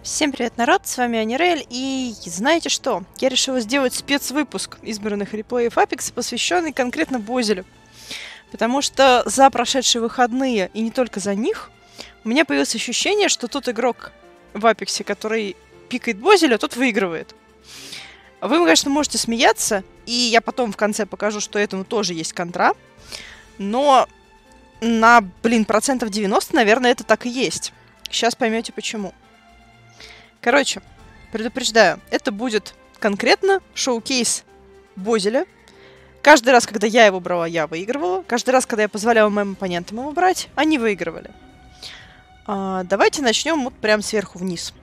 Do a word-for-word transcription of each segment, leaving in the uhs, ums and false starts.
Всем привет, народ, с вами Анирель, и знаете что? Я решила сделать спецвыпуск избранных реплеев Апекса, посвященный конкретно Бозелю. Потому что за прошедшие выходные, и не только за них, у меня появилось ощущение, что тот игрок в Апексе, который пикает Бозеля, тот выигрывает. Вы, конечно, можете смеяться, и я потом в конце покажу, что этому тоже есть контра, но на, блин, процентов девяносто, наверное, это так и есть. Сейчас поймете почему. Короче, предупреждаю, это будет конкретно шоу-кейс Бозеля. Каждый раз, когда я его брала, я выигрывала. Каждый раз, когда я позволяла моим оппонентам его брать, они выигрывали. А, давайте начнем вот прям сверху вниз.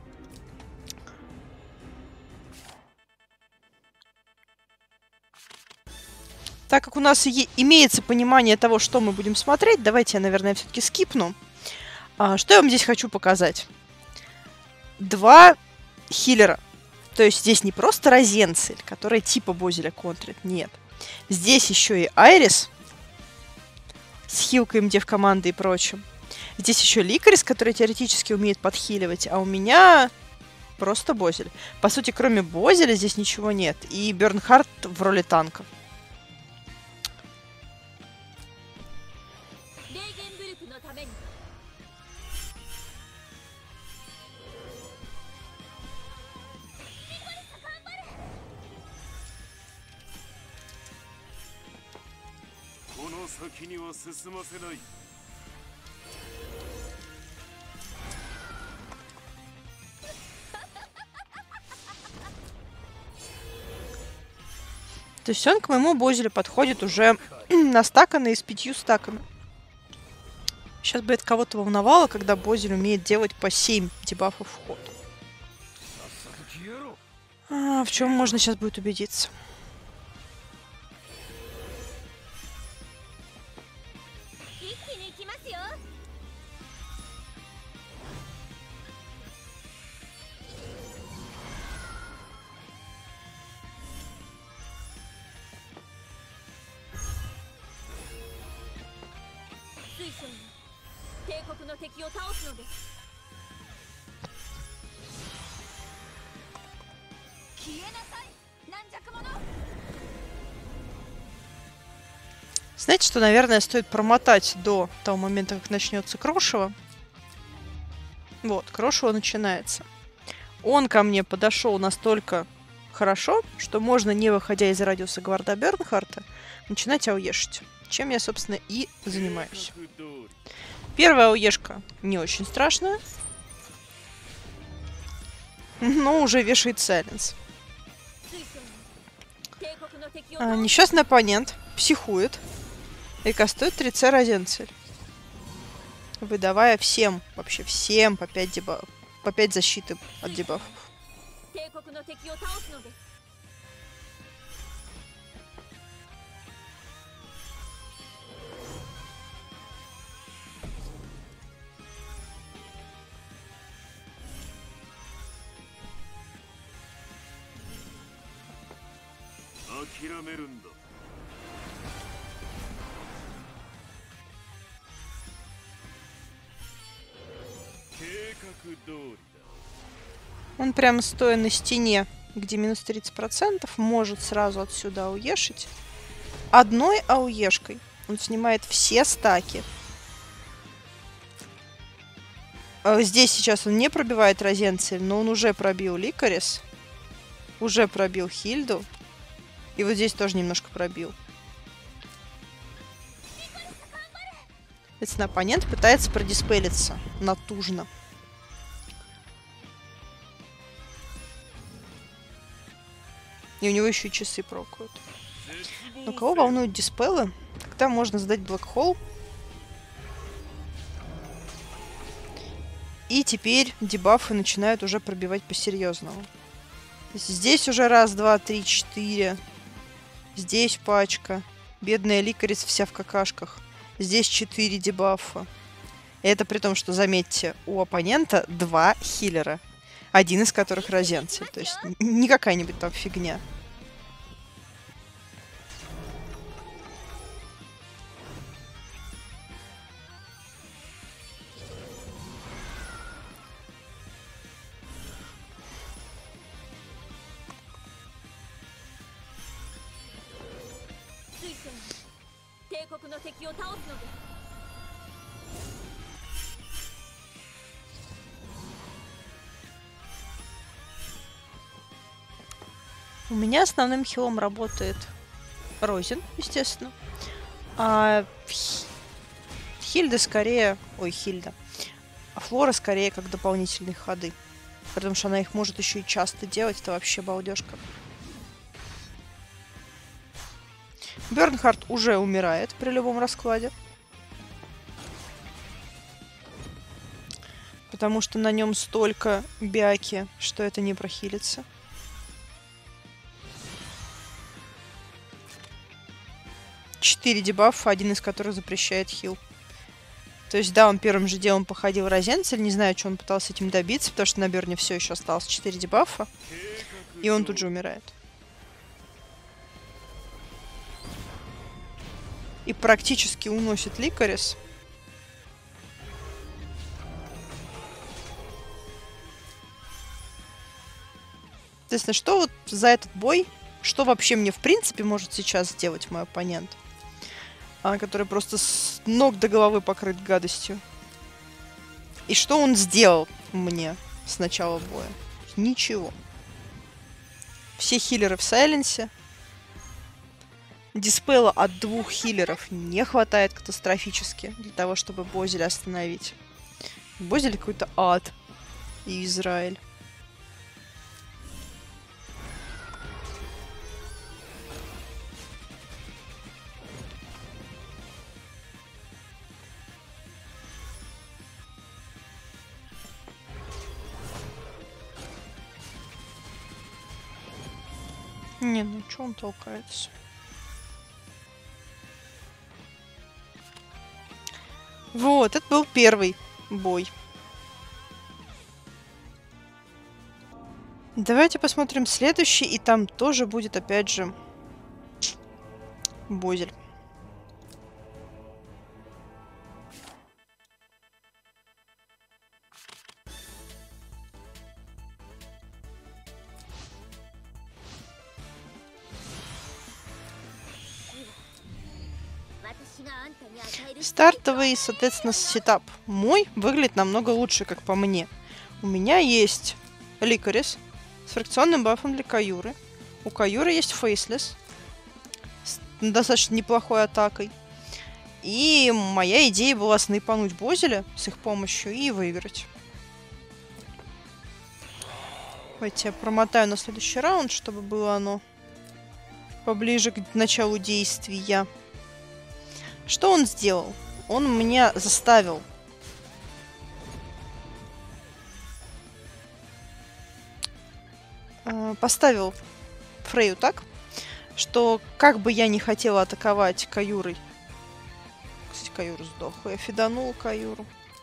Так как у нас и имеется понимание того, что мы будем смотреть, давайте я, наверное, все-таки скипну. А, что я вам здесь хочу показать? Два хиллера. То есть здесь не просто Розенцель, который типа Бозеля контрит, нет. Здесь еще и Айрис с хилкой МД в команды и прочим. Здесь еще Ликарис, который теоретически умеет подхиливать, а у меня просто Бозель. По сути, кроме Бозеля здесь ничего нет. И Бернхард в роли танка. То есть он к моему Бозелю подходит уже настаканный с пятью стаками. Сейчас бы это кого-то волновало, когда Бозель умеет делать по семь дебафов в ход. А, в чем можно сейчас будет убедиться? Знаете, что, наверное, стоит промотать до того момента, как начнется Крошево? Вот, Крошево начинается. Он ко мне подошел настолько хорошо, что можно, не выходя из радиуса гварда Бернхарта, начинать ауешить. Чем я, собственно, и занимаюсь. Первая ауешка не очень страшная, но уже вешает сайленс. А, несчастный оппонент психует и кастует три цэ Розенцель, выдавая всем, вообще всем по пять дебафов, по пять защиты от дебафов. Он прямо стоя на стене, где минус тридцать процентов, может сразу отсюда ауешить. Одной ауешкой он снимает все стаки. Здесь сейчас он не пробивает Розенцель, но он уже пробил Ликарис. Уже пробил Хильду. И вот здесь тоже немножко пробил. Соответственно, оппонент пытается продиспелиться натужно. И у него еще и часы прокают. Но кого волнуют диспелы? Когда можно сдать блэкхолл. И теперь дебафы начинают уже пробивать по-серьезному. Здесь уже раз, два, три, четыре. Здесь пачка. Бедная Ликарис вся в какашках. Здесь четыре дебафа. И это при том, что, заметьте, у оппонента два хиллера. Один из которых Розенцель. То есть не какая-нибудь там фигня. У меня основным хилом работает Розин, естественно. А Хильда скорее... Ой, Хильда. А Флора скорее как дополнительные ходы. Потому что она их может еще и часто делать. Это вообще балдежка. Бернхард уже умирает при любом раскладе. Потому что на нем столько бяки, что это не прохилится. Четыре дебафа, один из которых запрещает хил. То есть, да, он первым же делом походил Розенцель. Не знаю, что он пытался этим добиться, потому что на Берне все еще осталось четыре дебафа. И он тут же умирает. И практически уносит Ликарис. Соответственно, что вот за этот бой, что вообще мне в принципе может сейчас сделать мой оппонент? А, который просто с ног до головы покрыт гадостью. И что он сделал мне с начала боя? Ничего. Все хиллеры в сайленсе. Диспела от двух хиллеров не хватает катастрофически для того, чтобы Бозеля остановить. Бозель какой-то ад. И Израиль. Не, ну чё он толкается? Вот, это был первый бой. Давайте посмотрим следующий, и там тоже будет опять же Бозель. Стартовый, соответственно, сетап мой выглядит намного лучше, как по мне. У меня есть Ликарис с фракционным бафом для Каюры. У Каюры есть Фейслес с достаточно неплохой атакой. И моя идея была снайпануть Бозеля с их помощью и выиграть. Давайте я промотаю на следующий раунд, чтобы было оно поближе к началу действия. Что он сделал? Он меня заставил э, поставил Фрейю так, что как бы я не хотела атаковать Каюрой. Кстати, Каюра сдохла. Я фиданула Каюру.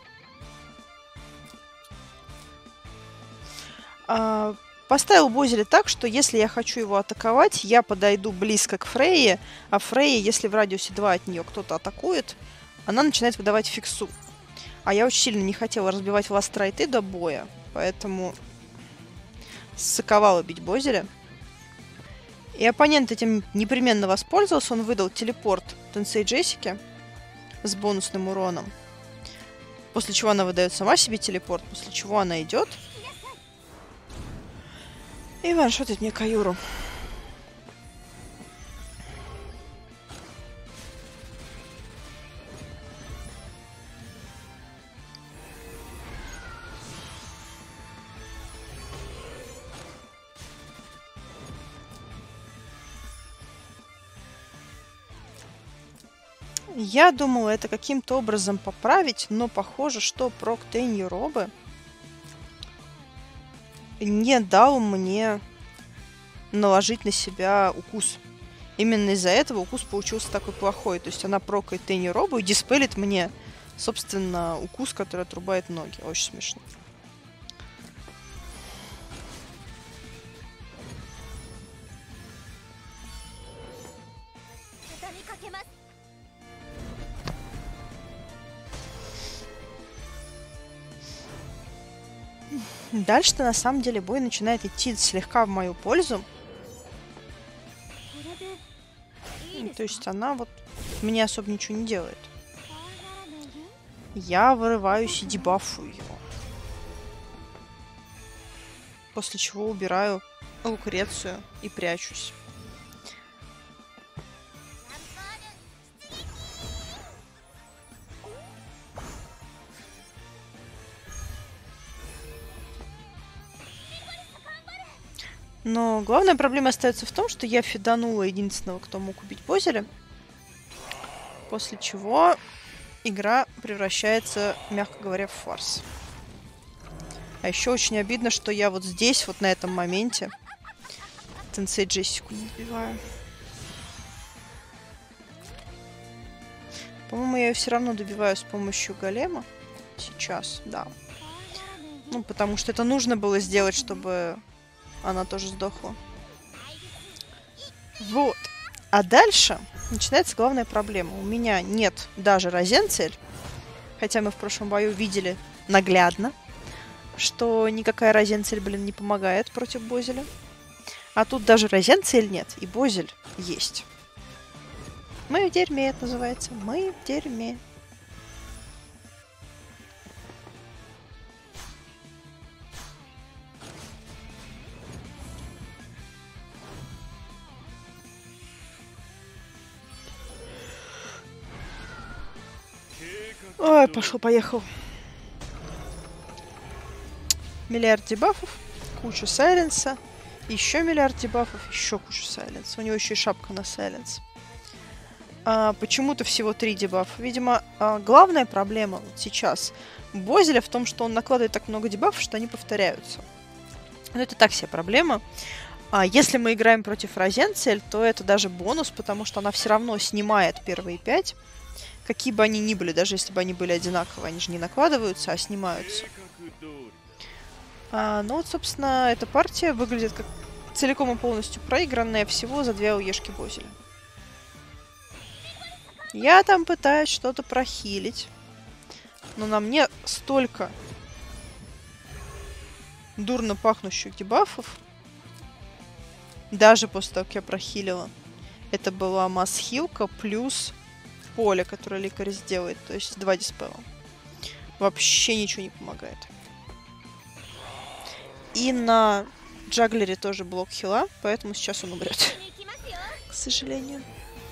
А, поставил Бозеля так, что если я хочу его атаковать, я подойду близко к Фрейе, а Фрейя, если в радиусе два от нее кто-то атакует, она начинает выдавать фиксу. А я очень сильно не хотела разбивать ластрайты до боя, поэтому ссыковала бить Бозеля. И оппонент этим непременно воспользовался, он выдал телепорт Тенсей Джессике с бонусным уроном, после чего она выдает сама себе телепорт, после чего она идет и ваншотит мне Каюру. Я думала это каким-то образом поправить, но похоже, что прок Тенью Робы не дал мне наложить на себя укус. Именно из-за этого укус получился такой плохой. То есть она прокает Тенью Робу и диспелит мне, собственно, укус, который отрубает ноги. Очень смешно. Дальше-то на самом деле бой начинает идти слегка в мою пользу. То есть она вот мне особо ничего не делает. Я вырываюсь и дебафую его. После чего убираю Лукрецию и прячусь. Но главная проблема остается в том, что я фиданула единственного, кто мог убить Бозеля. После чего игра превращается, мягко говоря, в фарс. А еще очень обидно, что я вот здесь, вот на этом моменте, Тенсей Джессику не добиваю. По-моему, я ее все равно добиваю с помощью голема. Сейчас, да. Ну, потому что это нужно было сделать, чтобы она тоже сдохла. Вот. А дальше начинается главная проблема. У меня нет даже Розенцель. Хотя мы в прошлом бою видели наглядно, что никакая Розенцель, блин, не помогает против Бозеля. А тут даже Розенцель нет, и Бозель есть. Мы в дерьме, это называется. Мы в дерьме. Ой, пошел-поехал. Миллиард дебафов, куча сайленса, еще миллиард дебафов, еще куча сайленса. У него еще и шапка на сайленс. А, почему-то всего три дебафа. Видимо, а, главная проблема вот сейчас Бозеля в том, что он накладывает так много дебафов, что они повторяются. Но это так себе проблема. А если мы играем против Розенцель, то это даже бонус, потому что она все равно снимает первые пять. Какие бы они ни были, даже если бы они были одинаковые, они же не накладываются, а снимаются. А, ну вот, собственно, эта партия выглядит как целиком и полностью проигранная всего за две ОЕшки Бозеля. Я там пытаюсь что-то прохилить, но на мне столько дурно пахнущих дебафов, даже после того, как я прохилила. Это была масс-хилка плюс поле, которое лекарь сделает, то есть два диспела. Вообще ничего не помогает. И на джаглере тоже блок хила, поэтому сейчас он умрет. К сожалению.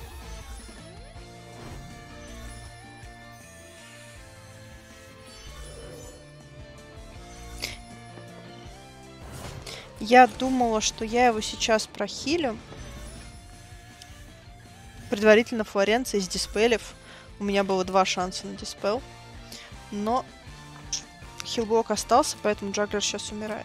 Я думала, что я его сейчас прохилю. Предварительно Флоренция из диспелев. У меня было два шанса на диспел. Но хилблок остался, поэтому джаглер сейчас умирает.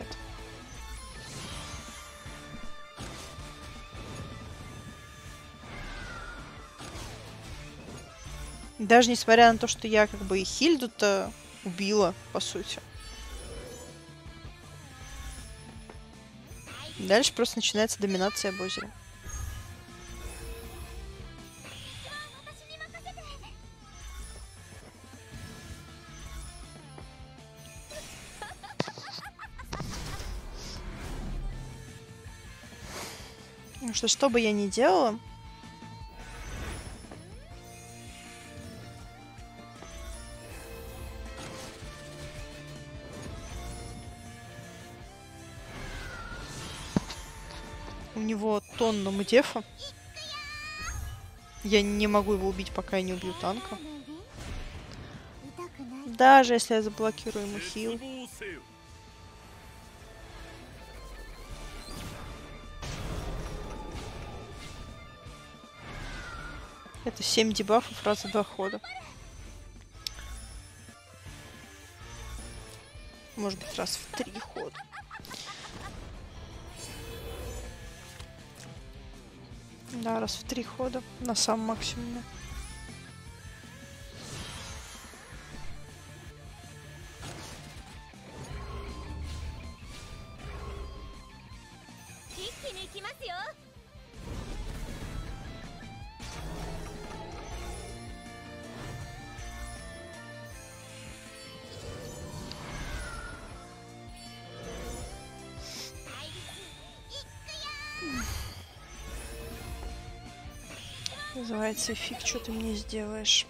Даже несмотря на то, что я как бы и Хильду-то убила, по сути. Дальше просто начинается доминация Бозеля. Потому что, что бы я ни делала, у него тонна мдефа. Я не могу его убить, пока я не убью танка. Даже если я заблокирую ему хил. Это семь дебафов раз за два хода. Может быть, раз в три хода. Да, раз в три хода. На самом максимуме. Называется фиг, что ты мне сделаешь.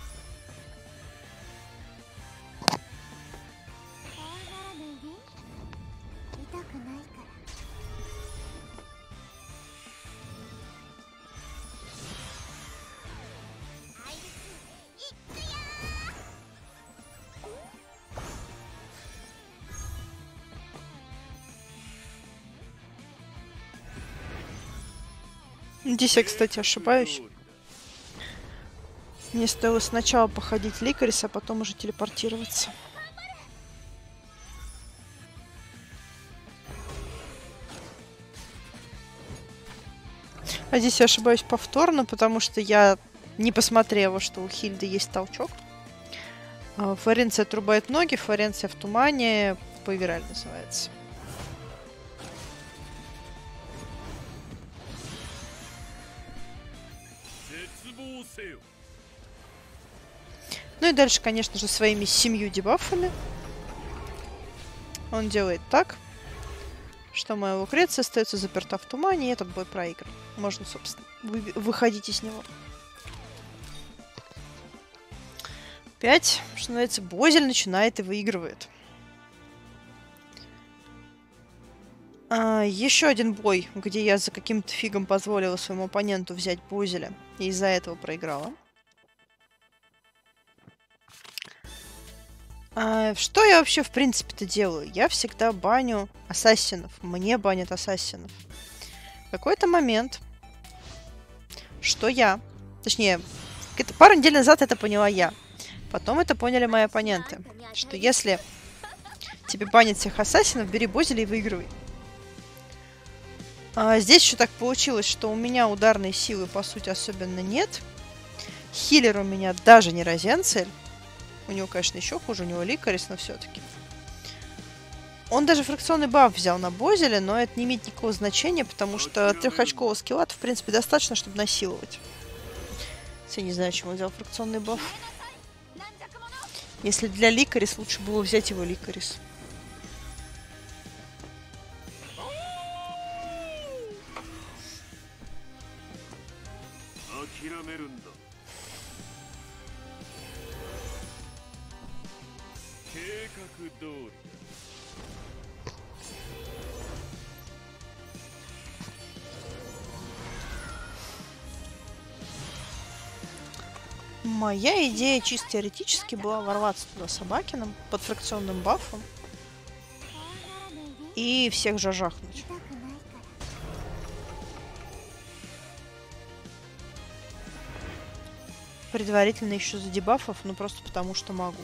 Здесь я, кстати, ошибаюсь. Мне стоило сначала походить Ликарис, а потом уже телепортироваться. А здесь я ошибаюсь повторно, потому что я не посмотрела, что у Хильды есть толчок. Флоренция отрубает ноги, Флоренция в тумане, поиграли называется. Ну и дальше, конечно же, своими семью дебафами он делает так, что моя Лукреция остается заперта в тумане, и этот бой проигран. Можно, собственно, вы выходить из него. Опять, что называется, Бозель начинает и выигрывает. А, еще один бой, где я за каким-то фигом позволила своему оппоненту взять Бозеля, и из-за этого проиграла. А, что я вообще в принципе-то делаю? Я всегда баню ассасинов. Мне банят ассасинов. В какой-то момент, что я... Точнее, пару недель назад это поняла я. Потом это поняли мои оппоненты. Что если тебе банят всех ассасинов, бери Бозеля и выигрывай. А, здесь еще так получилось, что у меня ударной силы, по сути, особенно нет. Хиллер у меня даже не Розенцель. У него, конечно, еще хуже, у него Ликарис, но все-таки. Он даже фракционный баф взял на Бозеля, но это не имеет никакого значения, потому что трехочкового скилла, в принципе, достаточно, чтобы насиловать. Я не знаю, чему он взял фракционный баф. Если для Ликарис, лучше было взять его Ликарис. Моя идея чисто теоретически была ворваться туда Собакиным под фракционным бафом и всех жажахнуть. Предварительно еще за дебафов, ну просто потому что могу.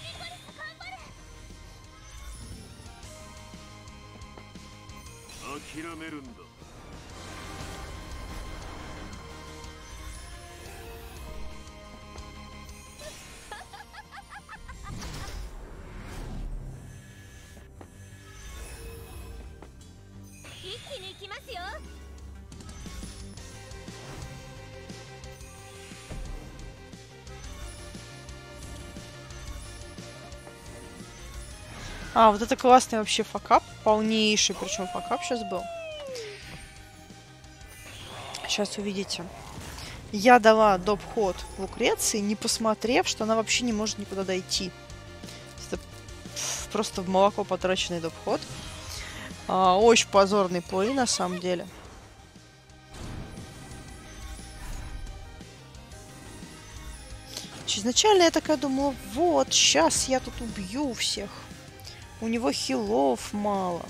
А, вот это классный вообще факап, полнейший, причем факап сейчас был. Сейчас увидите. Я дала доп-ход Лукреции, не посмотрев, что она вообще не может никуда дойти. Это просто в молоко потраченный доп-ход. А, очень позорный плей, на самом деле. Изначально я такая думала, вот, сейчас я тут убью всех. У него хилов мало.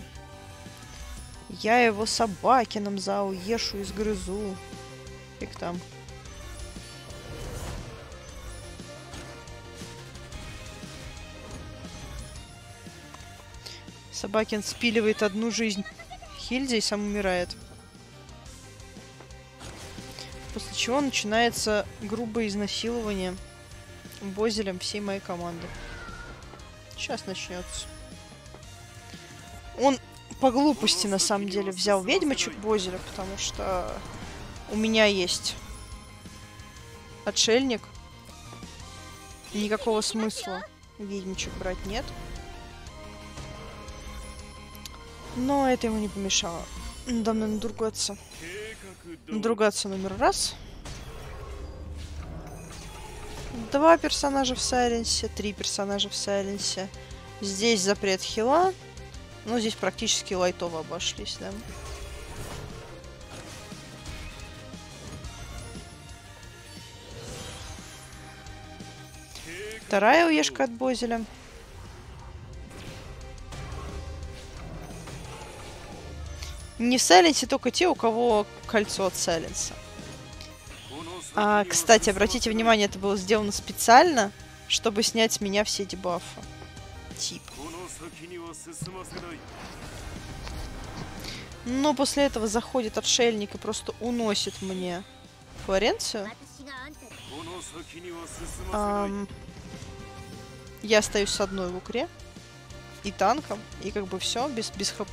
Я его Собакином за уешу и сгрызу. Фиг там. Собакин спиливает одну жизнь Хильде и сам умирает. После чего начинается грубое изнасилование Бозелем всей моей команды. Сейчас начнется. Он по глупости, на самом деле, взял ведьмочек Бозеля, потому что у меня есть отшельник. Никакого смысла ведьмочек брать нет. Но это ему не помешало. Надо мной надругаться. Надругаться номер раз. два персонажа в сайленсе, три персонажа в сайленсе. Здесь запрет хила. Ну, здесь практически лайтово обошлись, да. Вторая уешка от Бозеля. Не в сайленсе только те, у кого кольцо от сайленса. А, кстати, обратите внимание, это было сделано специально, чтобы снять с меня все дебафы. Тип. Но после этого заходит отшельник и просто уносит мне Флоренцию. Ам... Я остаюсь с одной в укре и танком, и как бы все без, без хп.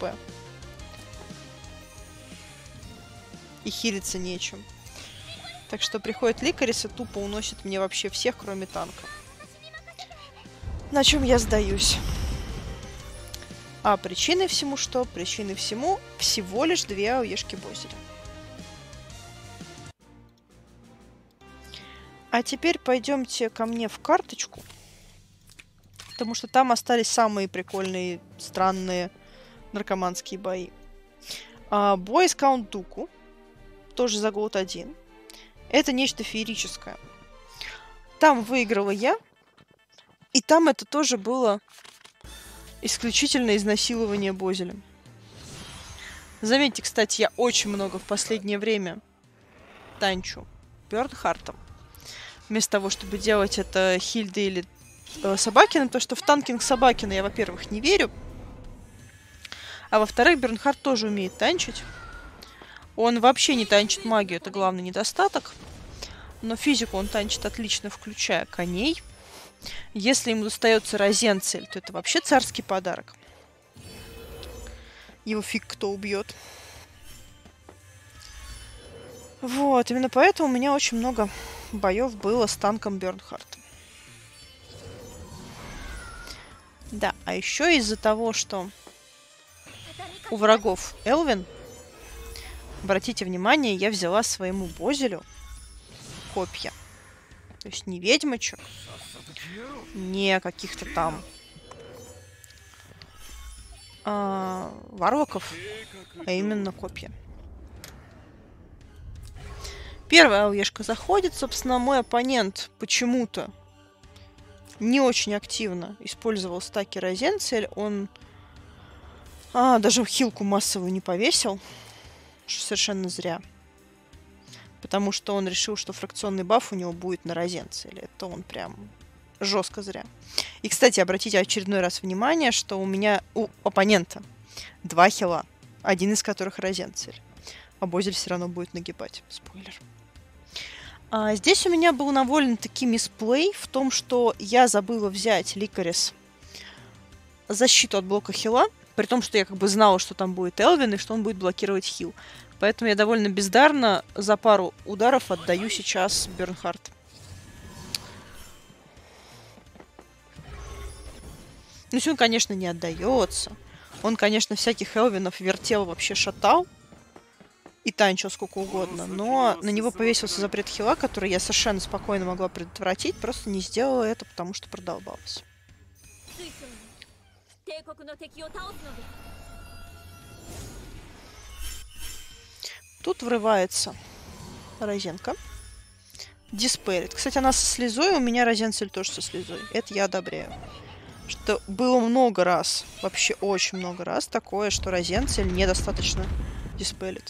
И хилиться нечем. Так что приходит Ликарис и тупо уносит мне вообще всех, кроме танка. На чем я сдаюсь. А причиной всему что? Причиной всему всего лишь две ауешки Бозеля. А теперь пойдемте ко мне в карточку. Потому что там остались самые прикольные, странные наркоманские бои. А, бой с Каунт Дуку. Тоже за голд один. Это нечто феерическое. Там выиграла я. И там это тоже было исключительно изнасилование Бозелем. Заметьте, кстати, я очень много в последнее время танчу Бернхартом. Вместо того, чтобы делать это Хильды или э, Собакина. Потому что в танкинг Собакина я, во-первых, не верю. А во-вторых, Бернхарт тоже умеет танчить. Он вообще не танчит магию, это главный недостаток. Но физику он танчит отлично, включая коней. Если ему достается Розенцель, то это вообще царский подарок. Его фиг кто убьет. Вот, именно поэтому у меня очень много боев было с танком Бернхарта. Да, а еще из-за того, что у врагов Элвин, обратите внимание, я взяла своему Бозелю копья. То есть не ведьмочек, не каких-то там а, варлоков, а именно копья. Первая ауешка заходит. Собственно, мой оппонент почему-то не очень активно использовал стаки Розенцель. Он а, даже хилку массовую не повесил. Что совершенно зря. Потому что он решил, что фракционный баф у него будет на Розенцель. Это он прям жестко зря. И, кстати, обратите очередной раз внимание, что у меня, у оппонента, два хила. Один из которых Розенцель. А Бозель все равно будет нагибать. Спойлер. А здесь у меня был довольно-таки мисплей в том, что я забыла взять Ликарис защиту от блока хила. При том, что я как бы знала, что там будет Элвин и что он будет блокировать хил. Поэтому я довольно бездарно за пару ударов отдаю сейчас Бернхарт. Ну, он, конечно, не отдается. Он, конечно, всяких Элвинов вертел, вообще шатал. И танчил сколько угодно. Но на него повесился запрет хила, который я совершенно спокойно могла предотвратить. Просто не сделала это, потому что продолбалась. Тут врывается Розенка. Диспелит. Кстати, она со слезой, у меня Розенцель тоже со слезой. Это я одобряю. Что было много раз, вообще очень много раз такое, что Розенцель недостаточно диспелит.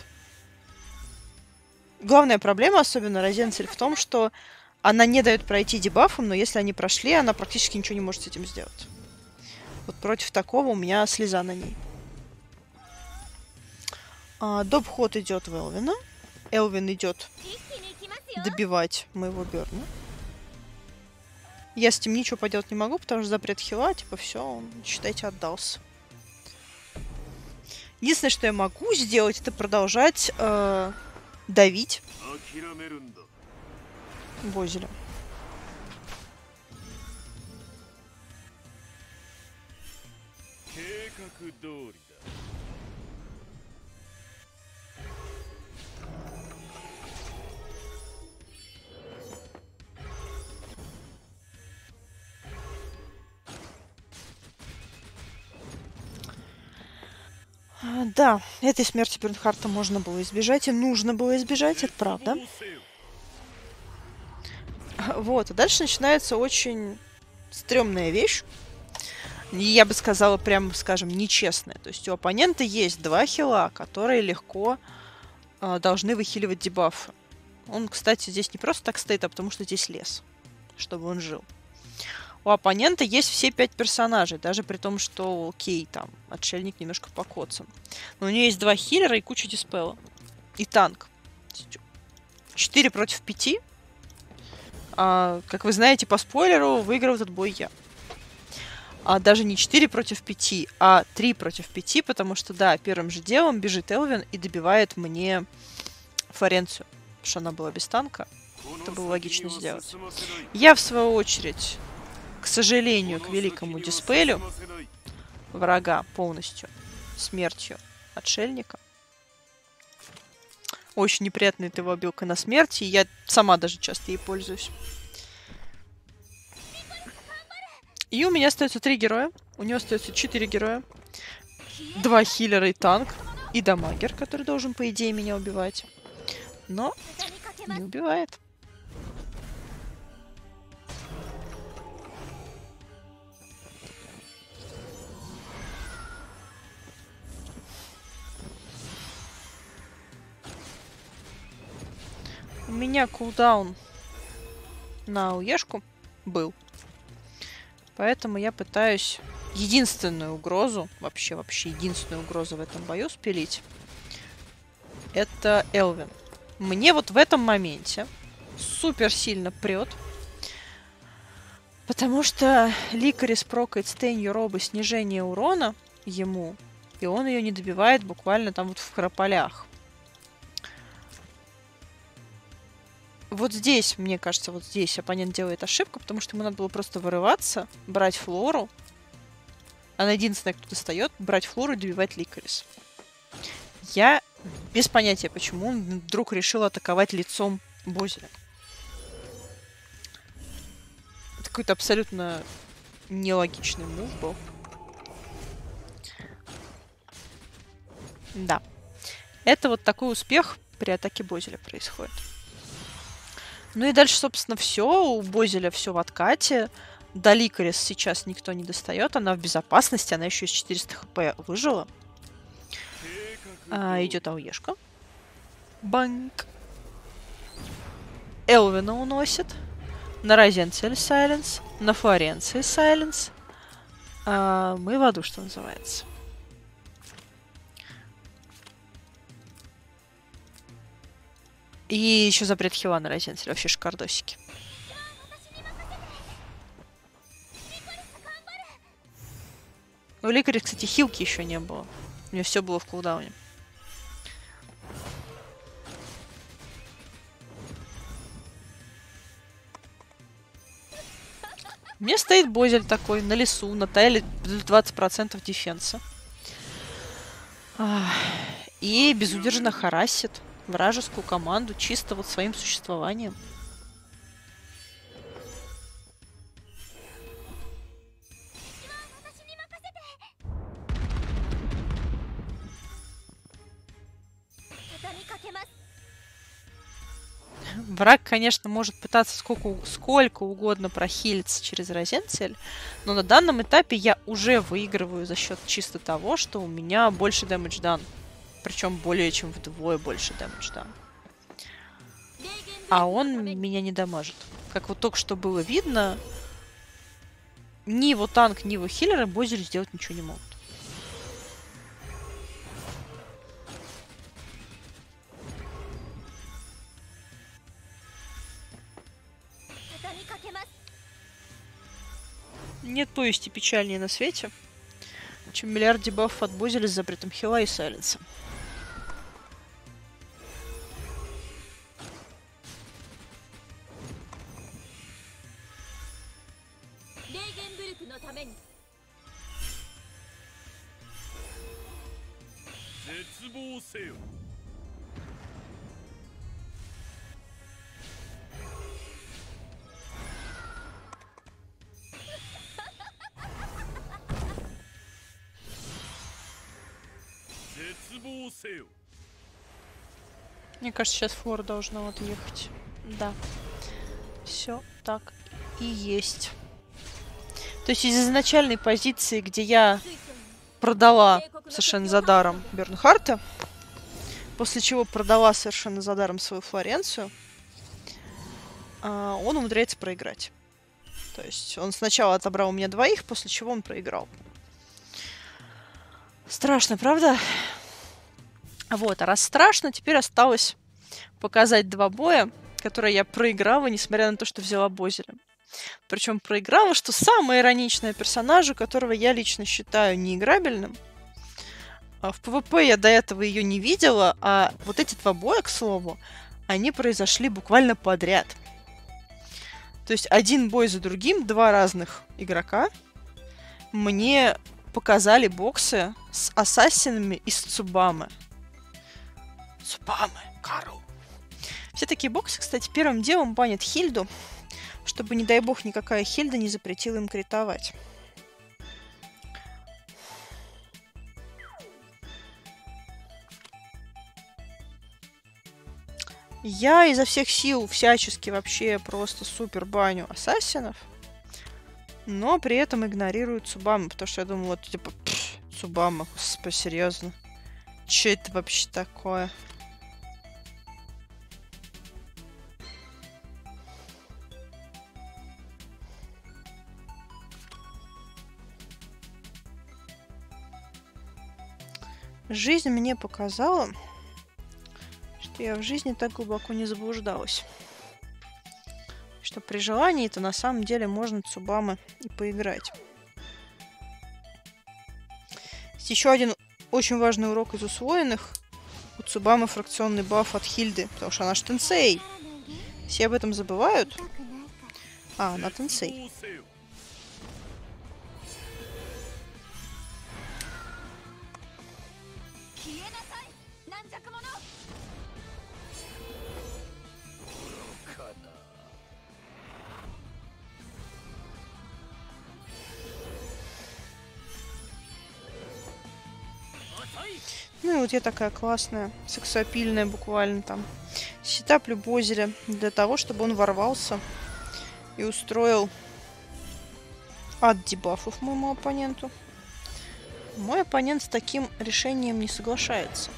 Главная проблема, особенно Розенцель, в том, что она не дает пройти дебафом, но если они прошли, она практически ничего не может с этим сделать. Вот против такого у меня слеза на ней. А, доп-ход идет в Элвина. Элвин идет добивать моего Берна. Я с этим ничего поделать не могу, потому что запрет хила, типа, все, он, считайте, отдался. Единственное, что я могу сделать, это продолжать э, давить Бозеля. А, да, этой смерти Бернхарта можно было избежать, и нужно было избежать, это правда. Вот, а дальше начинается очень стрёмная вещь. И я бы сказала, прям, скажем, нечестная. То есть у оппонента есть два хила, которые легко э, должны выхиливать дебафы. Он, кстати, здесь не просто так стоит, а потому что здесь лес, чтобы он жил. У оппонента есть все пять персонажей, даже при том, что, окей, там, отшельник немножко покоцан. Но у нее есть два хиллера и куча диспела. И танк. четыре против пяти. А, как вы знаете, по спойлеру, выиграл этот бой я. А даже не четыре против пяти, а три против пяти, потому что, да, первым же делом бежит Элвин и добивает мне Флоренцию, потому что она была без танка. Это было логично сделать. Я, в свою очередь, к сожалению, к великому диспелю врага полностью смертью отшельника. Очень неприятная эта его обилка на смерти, и я сама даже часто ей пользуюсь. И у меня остается три героя. У него остается четыре героя. Два хиллера и танк. И дамагер, который должен, по идее, меня убивать. Но не убивает. У меня кулдаун на уешку был. Поэтому я пытаюсь единственную угрозу, вообще, вообще единственную угрозу в этом бою спилить. Это Элвин. Мне вот в этом моменте супер сильно прет. Потому что Ликарис прокает стенью робы снижение урона ему. И он ее не добивает буквально там вот в храполях. Вот здесь, мне кажется, вот здесь оппонент делает ошибку, потому что ему надо было просто вырываться, брать Флору. Она единственная, кто достает, брать Флору и добивать Ликарис. Я без понятия, почему он вдруг решил атаковать лицом Бозеля. Это какой-то абсолютно нелогичный мув был. Да. Это вот такой успех при атаке Бозеля происходит. Ну и дальше, собственно, все. У Бозеля все в откате. До Ликарис сейчас никто не достает. Она в безопасности. Она еще из четыреста хп выжила. А, идет ауешка. Банк. Элвина уносит. На Розенцель сайленс. На Флоренции сайленс. А, мы в аду, что называется. И еще запрет хила на Розенцель. Вообще шикардосики. У Ликарис, кстати, хилки еще не было. У нее все было в кулдауне. У меня стоит Бозель такой на лесу, на тайле двадцать процентов дефенса. И безудержно харасит вражескую команду чисто вот своим существованием. Враг, конечно, может пытаться сколько, сколько угодно прохилиться через Розенцель, но на данном этапе я уже выигрываю за счет чисто того, что у меня больше дэмэдж дан. Причем более чем вдвое больше дэмэдж дан. А он меня не дамажит. Как вот только что было видно, ни его танк, ни его хиллеры Бозель сделать ничего не могут. Нет повести печальнее на свете, чем миллиард дебафов от Бозеля с запретом хила и сайленса. Мне кажется, сейчас Флор должна вот ехать. Да. Все так и есть. То есть из изначальной позиции, где я продала совершенно за даром Бернхарта, после чего продала совершенно за даром свою Флоренцию, он умудряется проиграть. То есть он сначала отобрал у меня двоих, после чего он проиграл. Страшно, правда? Вот, а раз страшно, теперь осталось показать два боя, которые я проиграла, несмотря на то, что взяла Бозеля. Причем проиграла, что самое ироничное, персонажу, которого я лично считаю неиграбельным. В ПВП я до этого ее не видела, а вот эти два боя, к слову, они произошли буквально подряд. То есть один бой за другим, два разных игрока мне показали боксы с ассасинами из Цубамы. Цубамы, Карл. Все такие боксы, кстати, первым делом банят Хильду, чтобы, не дай бог, никакая Хильда не запретила им критовать. Я изо всех сил всячески вообще просто супер баню ассасинов, но при этом игнорирую Цубаму, потому что я думала, вот, типа, Цубама, господи, серьезно. Че это вообще такое? Жизнь мне показала, что я в жизни так глубоко не заблуждалась. Что при желании-то на самом деле можно Цубамы и поиграть. Есть еще один очень важный урок из усвоенных. У Цубамы фракционный баф от Хильды, потому что она ж Тенсей. Все об этом забывают. А, она Тенсей. Ну и вот я такая классная, сексапильная буквально там. Сетаплю Бозеля для того, чтобы он ворвался и устроил ад дебафов моему оппоненту. Мой оппонент с таким решением не соглашается.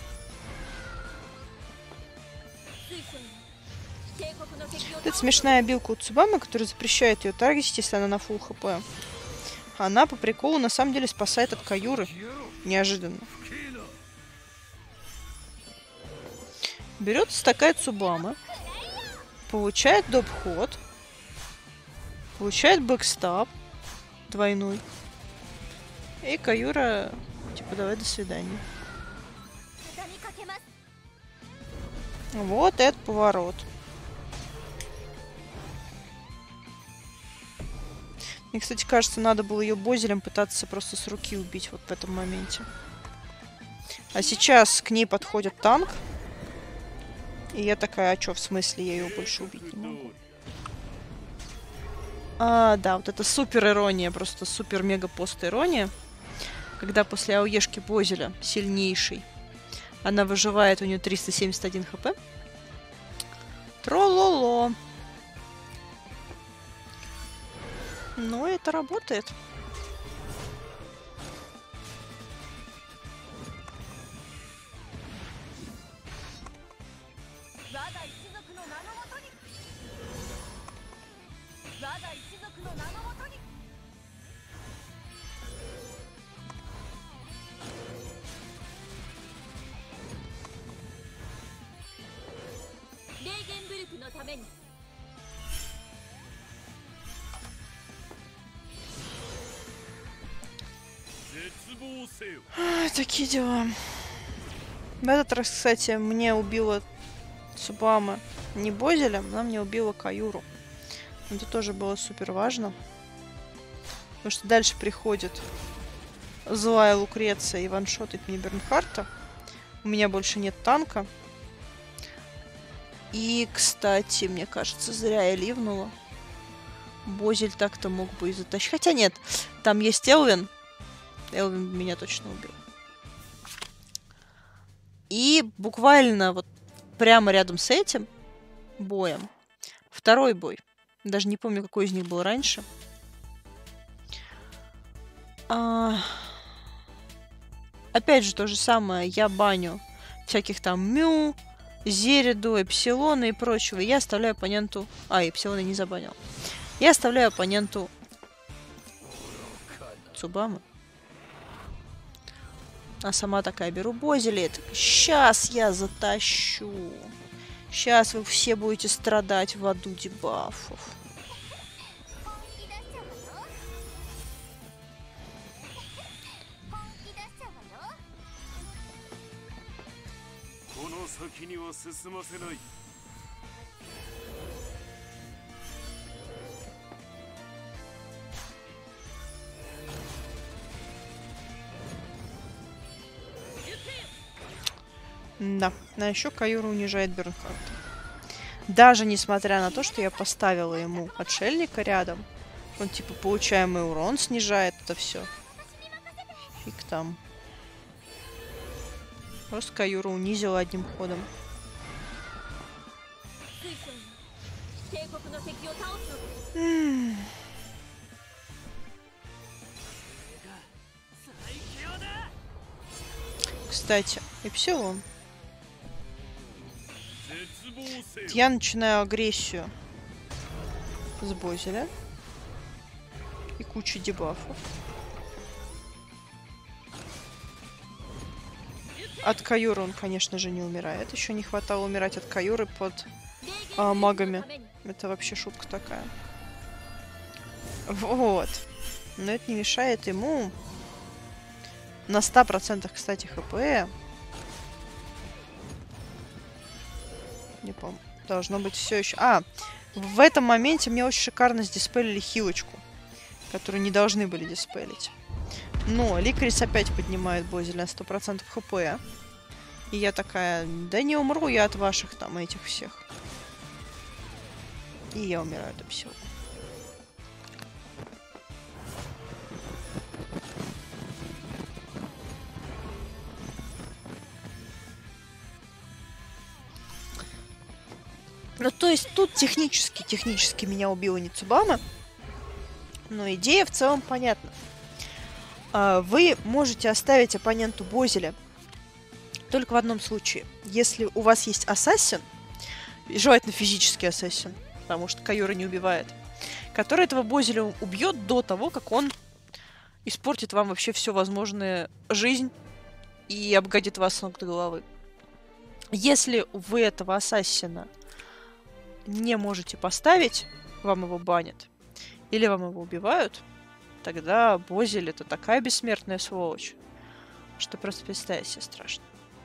Вот эта смешная билка у Цубамы, которая запрещает ее таргетить, если она на фулл хп. Она по приколу на самом деле спасает от Каюры. Неожиданно. Берется такая Цубама, получает доп-ход, получает бэкстап двойной. И Каюра, типа, давай до свидания. Вот этот поворот. Мне, кстати, кажется, надо было ее Бозелем пытаться просто с руки убить вот в этом моменте. А сейчас к ней подходит танк. И я такая, а чё, в смысле, я ее больше убить не могу? А, да, вот это супер ирония, просто супер-мега-пост ирония. Когда после АОЕшки Бозеля, сильнейший, она выживает, у нее триста семьдесят один хп. Трололо. Но это работает. А, такие дела. В этот раз, кстати, мне убила Цубама не Бозеля, она мне убила Каюру. Это тоже было супер важно. Потому что дальше приходит злая Лукреция и ваншотит мне Бернхарта. У меня больше нет танка. И, кстати, мне кажется, зря я ливнула. Бозель так-то мог бы и затащить. Хотя нет, там есть Элвин. Элвин меня точно убил. И буквально вот прямо рядом с этим боем второй бой. Даже не помню, какой из них был раньше. А... Опять же, то же самое. Я баню всяких там Мю, Зериду, Эпсилона и прочего. Я оставляю оппоненту... А, Эпсилона не забанил. Я оставляю оппоненту Цубамы. А сама такая беру Бозили. Сейчас я затащу. Сейчас вы все будете страдать в аду дебафов. Да, а еще Каюра унижает Бернхарта. Даже несмотря на то, что я поставила ему отшельника рядом, он типа получаемый урон снижает это все. Фиг там. Просто Каюра унизила одним ходом. Кстати, Эпсилон. Я начинаю агрессию с Бозеля и кучу дебафов. От Каюры он, конечно же, не умирает. Еще не хватало умирать от Каюры под а, магами. Это вообще шутка такая. Вот. Но это не мешает ему на ста процентах, кстати, хп. Не помню. Должно быть все еще... А, в этом моменте мне очень шикарно сдиспелили хилочку, которую не должны были диспелить. Но Ликрис опять поднимает Бозеля на сто процентов хп. И я такая, да не умру я от ваших там этих всех. И я умираю от всего. Ну, то есть тут технически, технически меня убила не Цубама. Но идея в целом понятна. Вы можете оставить оппоненту Бозеля только в одном случае. Если у вас есть ассасин, желательно физический ассасин, потому что Каюра не убивает, который этого Бозеля убьет до того, как он испортит вам вообще все возможное жизнь и обгадит вас с ног до головы. Если вы этого ассасина не можете поставить, вам его банят, или вам его убивают, тогда Бозель — это такая бессмертная сволочь, что просто представить себе страшно.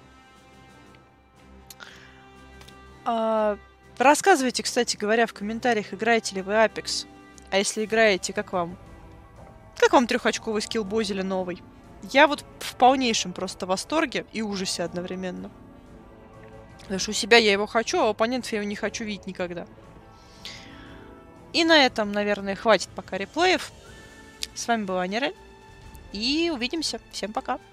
А, рассказывайте, кстати говоря, в комментариях, играете ли вы Apex. А если играете, как вам? Как вам трехочковый скилл Бозеля новый? Я вот в полнейшем просто восторге и ужасе одновременно. Потому что у себя я его хочу, а у оппонентов я его не хочу видеть никогда. И на этом, наверное, хватит пока реплеев. С вами была Нерель. И увидимся. Всем пока.